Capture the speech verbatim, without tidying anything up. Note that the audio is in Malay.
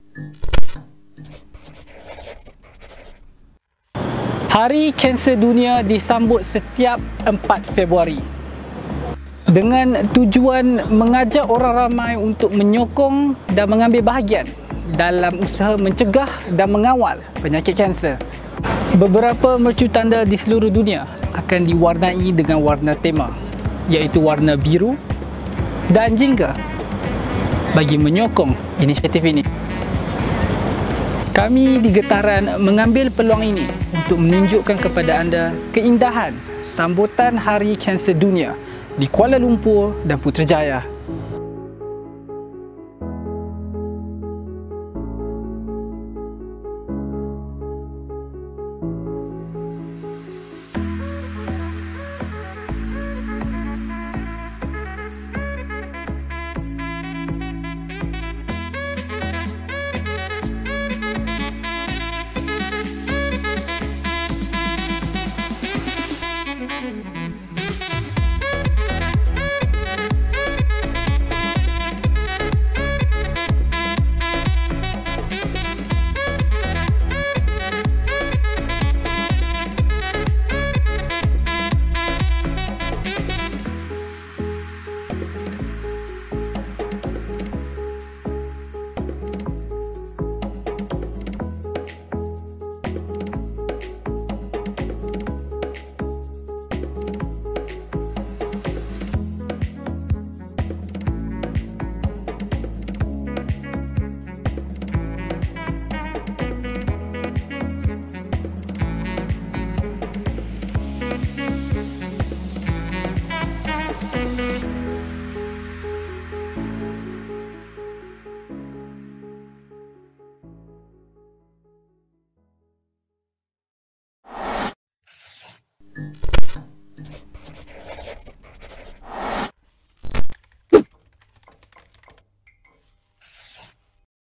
Hari Kanser Dunia disambut setiap empat Februari dengan tujuan mengajak orang ramai untuk menyokong dan mengambil bahagian dalam usaha mencegah dan mengawal penyakit kanser. Beberapa mercu tanda di seluruh dunia akan diwarnai dengan warna tema, iaitu warna biru dan jingga, bagi menyokong inisiatif ini. Kami di Getaran mengambil peluang ini untuk menunjukkan kepada anda keindahan sambutan Hari Kanser Dunia di Kuala Lumpur dan Putrajaya.